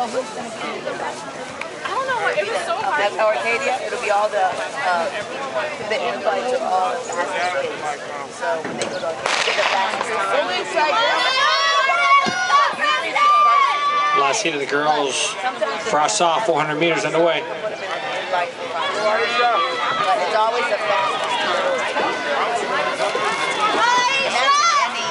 don't know what, it was so hard. That's how Arcadia, it'll be all the invites are all fastest ways. So when they go to Arcadia, the fastest time. Last heat of the girls, frost off, 400 meters underway. But it's always the fastest time. And that's any,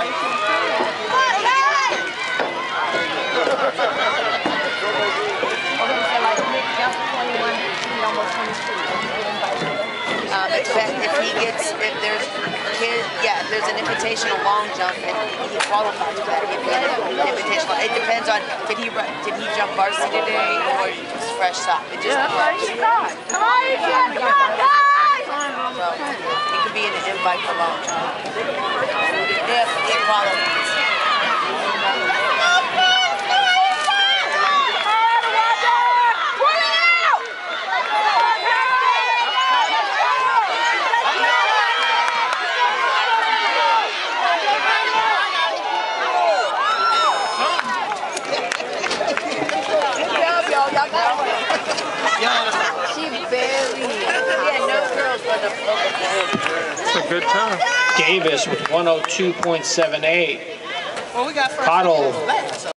if he gets, if there's kids, yeah, if there's an invitational long jump and he qualifies for that, he'd be an invitational. It depends on did he jump varsity today or just fresh top. It just depends. Come on, you can, come on, guys! So it could be an invite for long jump if he qualifies. She barely. Yeah, no girls but That's a good time. Davis with 102.78. Well, we got first. Cottle